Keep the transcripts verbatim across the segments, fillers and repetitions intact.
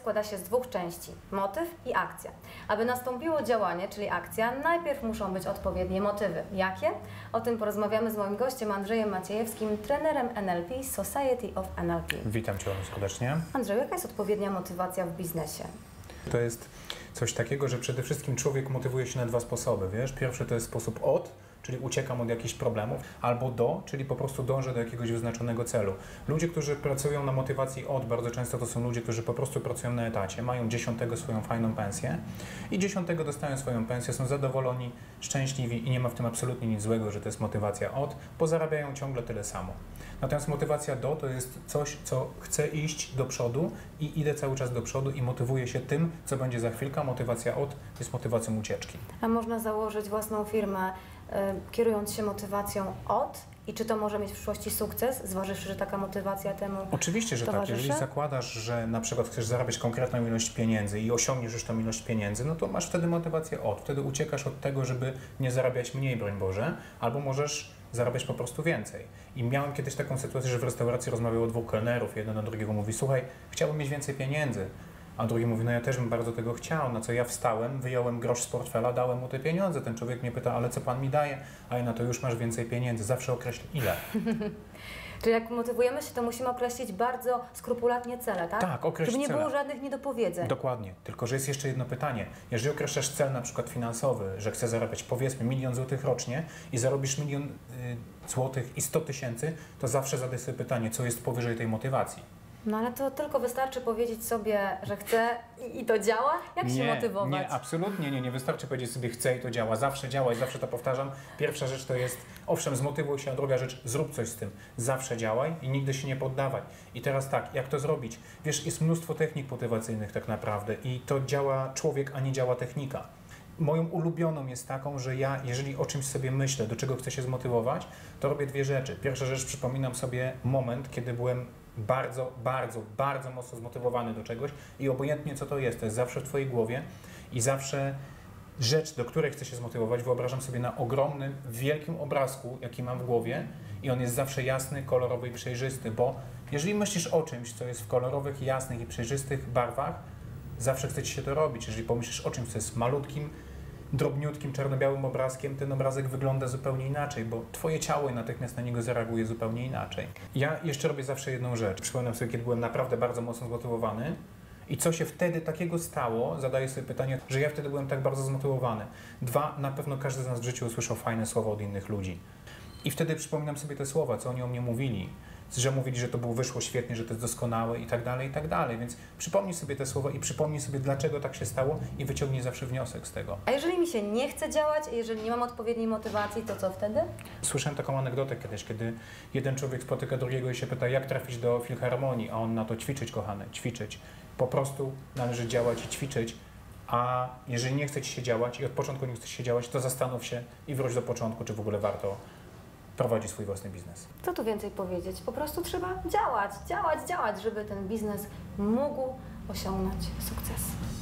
składa się z dwóch części, motyw i akcja. Aby nastąpiło działanie, czyli akcja, najpierw muszą być odpowiednie motywy. Jakie? O tym porozmawiamy z moim gościem Andrzejem Maciejewskim, trenerem N L P Society of N L P. Witam Cię bardzo serdecznie. Andrzeju, jaka jest odpowiednia motywacja w biznesie? To jest coś takiego, że przede wszystkim człowiek motywuje się na dwa sposoby, wiesz? Pierwszy to jest sposób od, czyli uciekam od jakichś problemów, albo do, czyli po prostu dążę do jakiegoś wyznaczonego celu. Ludzie, którzy pracują na motywacji od, bardzo często to są ludzie, którzy po prostu pracują na etacie, mają dziesiątego swoją fajną pensję i dziesiątego dostają swoją pensję, są zadowoleni, szczęśliwi i nie ma w tym absolutnie nic złego, że to jest motywacja od, bo zarabiają ciągle tyle samo. Natomiast motywacja do to jest coś, co chcę iść do przodu i idę cały czas do przodu i motywuję się tym, co będzie za chwilkę. Motywacja od jest motywacją ucieczki. A można założyć własną firmę, y, kierując się motywacją od? I czy to może mieć w przyszłości sukces, zważywszy, że taka motywacja temu Oczywiście, że towarzyszy? tak. Jeżeli zakładasz, że na przykład chcesz zarabiać konkretną ilość pieniędzy i osiągniesz już tą ilość pieniędzy, no to masz wtedy motywację od. Wtedy uciekasz od tego, żeby nie zarabiać mniej, broń Boże, albo możesz zarabiać po prostu więcej. I miałem kiedyś taką sytuację, że w restauracji rozmawiało dwóch kelnerów, jeden do drugiego mówi: słuchaj, chciałbym mieć więcej pieniędzy. A drugi mówi: no ja też bym bardzo tego chciał. Na co ja wstałem, wyjąłem grosz z portfela, dałem mu te pieniądze. Ten człowiek mnie pyta: ale co pan mi daje? A ja na to: już masz więcej pieniędzy. Zawsze określ ile. Czyli jak motywujemy się, to musimy określić bardzo skrupulatnie cele, tak? Tak, określ Żeby nie cele. było żadnych niedopowiedzeń. Dokładnie. Tylko że jest jeszcze jedno pytanie. Jeżeli określasz cel na przykład finansowy, że chcesz zarabiać powiedzmy milion złotych rocznie i zarobisz milion y, złotych i sto tysięcy, to zawsze zadaj sobie pytanie, co jest powyżej tej motywacji. No ale to tylko wystarczy powiedzieć sobie, że chcę i, i to działa? Jak się Nie, motywować? nie, absolutnie nie. Nie wystarczy powiedzieć sobie chcę i to działa. Zawsze działa i zawsze to powtarzam. Pierwsza rzecz to jest, owszem, zmotywuj się, a druga rzecz, zrób coś z tym. Zawsze działaj i nigdy się nie poddawaj. I teraz tak, jak to zrobić? Wiesz, jest mnóstwo technik motywacyjnych tak naprawdę i to działa człowiek, a nie działa technika. Moją ulubioną jest taką, że ja, jeżeli o czymś sobie myślę, do czego chcę się zmotywować, to robię dwie rzeczy. Pierwsza rzecz, przypominam sobie moment, kiedy byłem bardzo, bardzo, bardzo mocno zmotywowany do czegoś i obojętnie co to jest, to jest zawsze w Twojej głowie i zawsze rzecz, do której chcę się zmotywować, wyobrażam sobie na ogromnym, wielkim obrazku, jaki mam w głowie i on jest zawsze jasny, kolorowy i przejrzysty, bo jeżeli myślisz o czymś, co jest w kolorowych, jasnych i przejrzystych barwach, zawsze chce Ci się to robić. Jeżeli pomyślisz o czymś, co jest malutkim, drobniutkim, czarno-białym obrazkiem, ten obrazek wygląda zupełnie inaczej, bo Twoje ciało natychmiast na niego zareaguje zupełnie inaczej. Ja jeszcze robię zawsze jedną rzecz. Przypominam sobie, kiedy byłem naprawdę bardzo mocno zmotywowany i co się wtedy takiego stało, zadaję sobie pytanie, że ja wtedy byłem tak bardzo zmotywowany. Dwa, na pewno każdy z nas w życiu usłyszał fajne słowa od innych ludzi. I wtedy przypominam sobie te słowa, co oni o mnie mówili, że mówili, że to było, wyszło świetnie, że to jest doskonałe i tak dalej, i tak dalej. Więc przypomnij sobie te słowa i przypomnij sobie, dlaczego tak się stało i wyciągnij zawsze wniosek z tego. A jeżeli mi się nie chce działać, jeżeli nie mam odpowiedniej motywacji, to co wtedy? Słyszałem taką anegdotę kiedyś, kiedy jeden człowiek spotyka drugiego i się pyta, jak trafić do filharmonii, a on na to: ćwiczyć, kochany, ćwiczyć. Po prostu należy działać i ćwiczyć, a jeżeli nie chce Ci się działać i od początku nie chce Ci się działać, to zastanów się i wróć do początku, czy w ogóle warto prowadzi swój własny biznes. Co tu więcej powiedzieć? Po prostu trzeba działać, działać, działać, żeby ten biznes mógł osiągnąć sukces.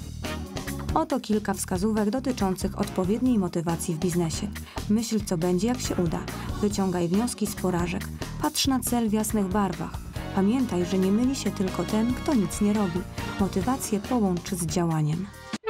Oto kilka wskazówek dotyczących odpowiedniej motywacji w biznesie. Myśl, co będzie, jak się uda. Wyciągaj wnioski z porażek. Patrz na cel w jasnych barwach. Pamiętaj, że nie myli się tylko ten, kto nic nie robi. Motywację połącz z działaniem.